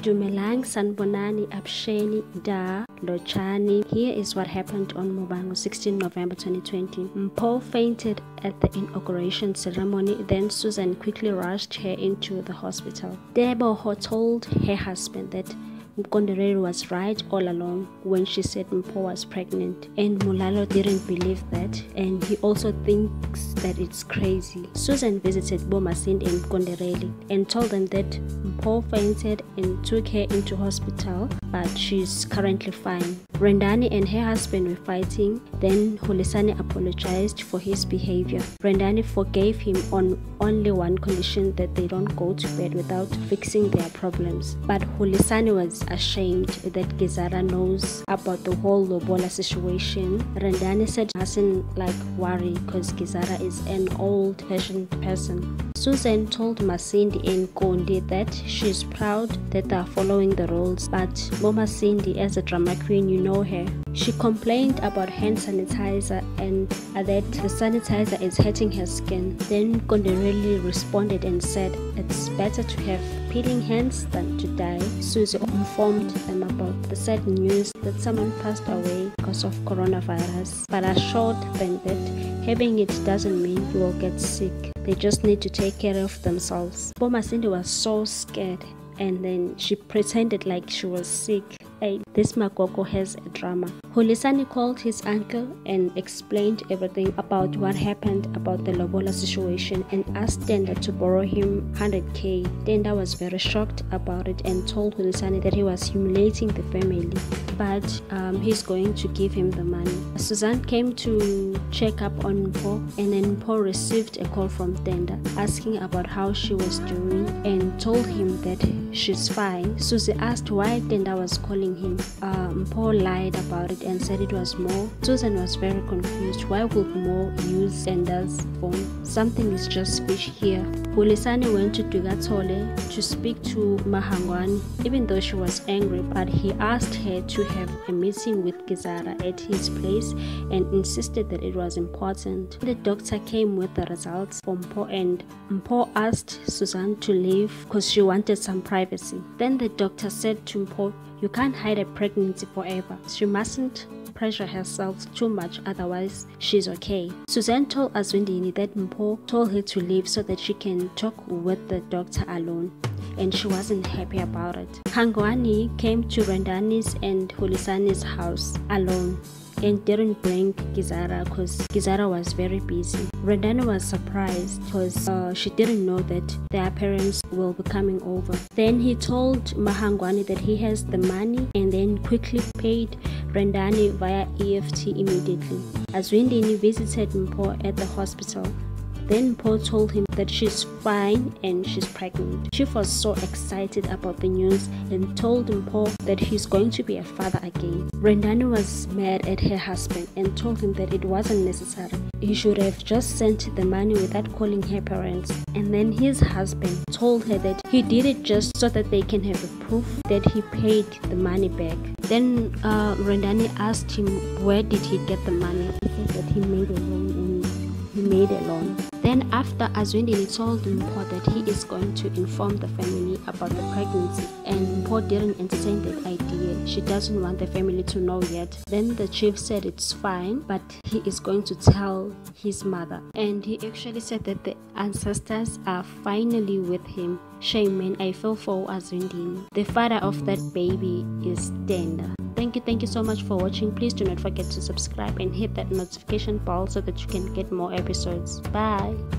Dumelang Sanbonani Absheni Da Lochani. Here is what happened on Mobango 16 November 2020. Mpho fainted at the inauguration ceremony, then Susan quickly rushed her into the hospital. Debo told her husband that Mkondereri was right all along when she said Mpho was pregnant, and Mulalo didn't believe that, and he also thinks that it's crazy. Susan visited Bomasindi and Mkondereri and told them that Mpho fainted and took her into hospital, but she's currently fine. Rendani and her husband were fighting, then Hulisani apologized for his behavior. Rendani forgave him on only one condition, that they don't go to bed without fixing their problems. But Hulisani was ashamed that Gizara knows about the whole Lobola situation. Rendani said he mustn't worry because Gizara is an old-fashioned person. Susan told Masindi and Kondi that she's proud that they are following the rules, but Bomasindi, as a drama queen, you know her. She complained about hand sanitizer and that the sanitizer is hurting her skin. Then Kondereli responded and said it's better to have peeling hands than to die. Susie informed them about the sad news that someone passed away because of coronavirus, but assured them that having it doesn't mean you will get sick. They just need to take care of themselves. Bomasindi was so scared, and then she pretended like she was sick. Hey, this Makoko has a drama. Hulisani called his uncle and explained everything about what happened about the Lobola situation and asked Tenda to borrow him 100k. Tenda was very shocked about it and told Hulisani that he was humiliating the family, but he's going to give him the money. Suzanne came to check up on Mpho, and then Mpho received a call from Tenda asking about how she was doing and told him that she's fine. Susie asked why Tenda was calling him. Mpho lied about it and said it was Mo. Susan was very confused. Why would Mo use Tenda's phone? Something is just fish here. Hulisani went to Dugatole to speak to Mahangwani, even though she was angry, but he asked her to have a meeting with Gizara at his place and insisted that it was important. The doctor came with the results for Mpho, and Mpho asked Susan to leave because she wanted some privacy. Then the doctor said to Mpho, "You can't hide a pregnancy forever. She mustn't pressure herself too much, otherwise she's okay." Suzanne told Azwindini that Mpho told her to leave so that she can talk with the doctor alone, and she wasn't happy about it. Hangwani came to Rendani's and Hulisani's house alone and didn't bring Gizara because Gizara was very busy. Rendani was surprised because she didn't know that their parents will be coming over. Then he told Mahangwani that he has the money and then quickly paid Rendani via EFT immediately. Azwindini visited Mpho at the hospital. Then Mpho told him that she's fine and she's pregnant. Chief was so excited about the news and told Mpho that he's going to be a father again. Rendani was mad at her husband and told him that it wasn't necessary. He should have just sent the money without calling her parents. And then his husband told her that he did it just so that they can have a proof that he paid the money back. Then Rendani asked him where did he get the money. He said that he made a loan and he made a loan. Then after Azwindini told Mpho that he is going to inform the family about the pregnancy, and Mpho didn't entertain that idea. She doesn't want the family to know yet. Then the chief said it's fine, but he is going to tell his mother. And he actually said that the ancestors are finally with him. Shame, man, I feel for Azwindini. The father of that baby is Tenda. Thank you so much for watching. Please do not forget to subscribe and hit that notification bell so that you can get more episodes. Bye.